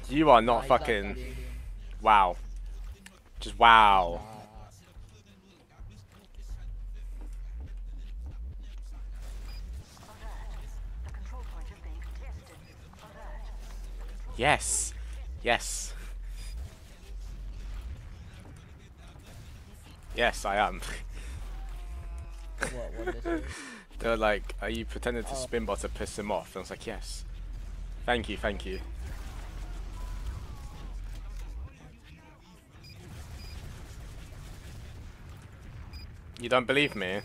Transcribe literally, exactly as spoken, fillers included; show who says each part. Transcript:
Speaker 1: You are
Speaker 2: Nah,
Speaker 1: not
Speaker 2: he's not
Speaker 1: fucking.
Speaker 2: studying.
Speaker 1: Wow. Just
Speaker 2: He's
Speaker 1: wow.
Speaker 2: not.
Speaker 1: Yes. Yes. Yes, I am.
Speaker 2: What? What did they say?
Speaker 1: They were like, are you pretending to
Speaker 2: Oh,
Speaker 1: spin bot to piss him off? And I was like, yes. Thank you, thank you. You don't believe me?